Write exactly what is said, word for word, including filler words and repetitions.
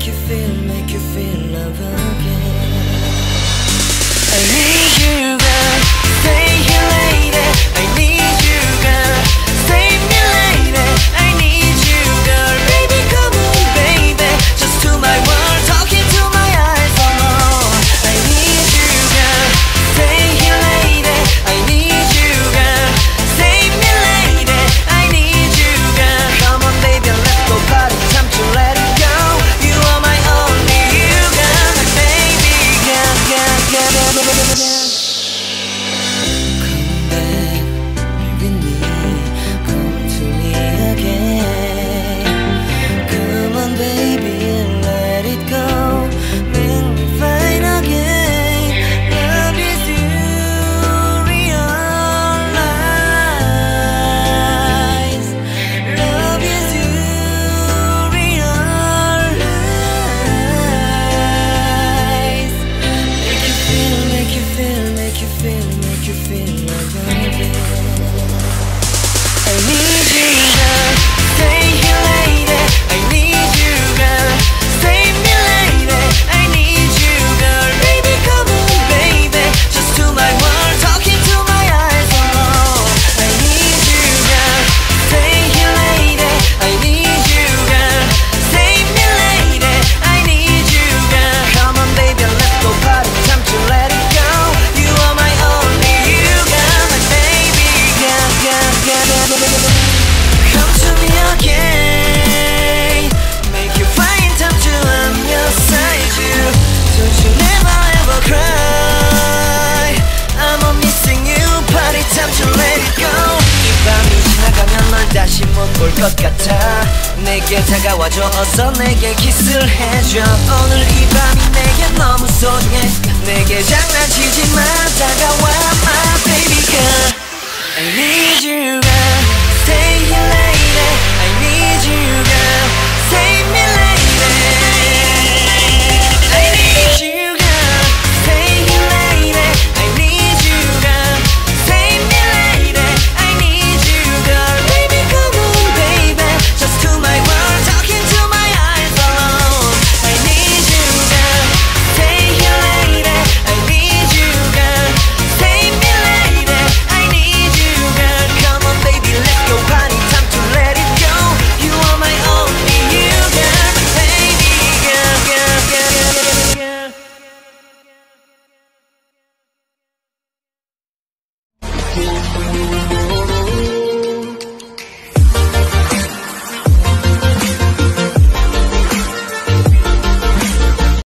make you feel, make you feel love again. I need you, girl, stay here lady. I need you, girl, save me lady. I need you, girl, baby, come on, baby. Just to my world, talking to my eyes alone. I need you, girl, stay here lady. I need you, girl, save me lady. I need you, girl, come on, baby, let's go party, time to let it go. You are my only you, girl, my baby, girl, girl, girl, girl, girl, girl. 다시 못 볼 것 같아. 내게 다가와줘, 어서 내게 키스를 해줘. 오늘 이 밤이 내게 너무 소중해. 내게 장난치지 마, 다가와 my baby girl. I need you girl, stay here lady. I need you girl, save me lady. I need you girl, stay here lady. I need you girl, save me lady. I need you girl, baby come on baby. Just to my world, talking to my eyes alone. I need you girl, stay here lady. I need you girl, save me lady. I need you girl, come on baby, let's go party, time to let it go. You are my only you girl, my baby girl, girl, girl, girl, girl. We'll be right back.